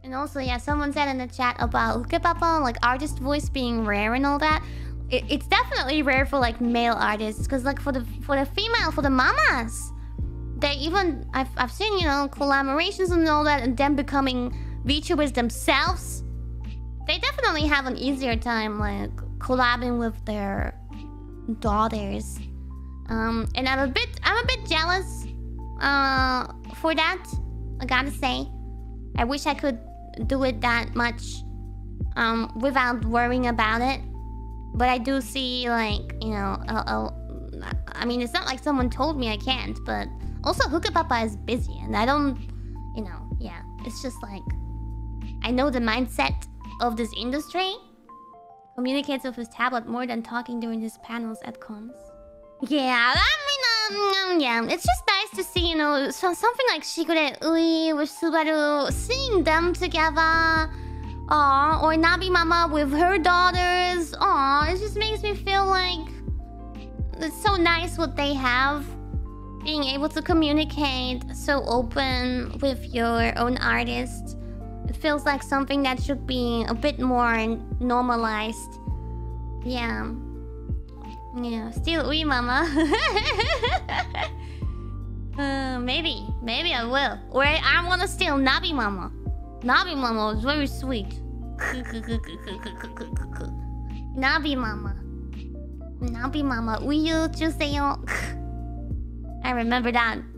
And also, yeah, someone said in the chat about Ukepapa, like artist voice being rare and all that. It's definitely rare for like male artists, because like for the female, for the mamas, they even I've seen, you know, collaborations and all that, and them becoming VTubers themselves. They definitely have an easier time like collabing with their daughters. And I'm a bit jealous for that, I gotta say. I wish I could do it that much without worrying about it. But I do see, like, you know, I mean, it's not like someone told me I can't, but also Hookapapa is busy, and I don't, you know, yeah. It's just like, I know the mindset of this industry. Communicates with his tablet more than talking during his panels at cons. Yeah, I mean, yeah, it's just nice to see, you know, something like Shigure Ui with Subaru, seeing them together. Aww, or Nabi Mama with her daughters. Aww, it just makes me feel like it's so nice what they have. Being able to communicate so open with your own artist. It feels like something that should be a bit more normalized. Yeah. Yeah, still Ui Mama. Maybe I will. Or I wanna steal Nabi Mama. Nabi Mama is very sweet. Nabi Mama. Nabi Mama, will you just say I remember that.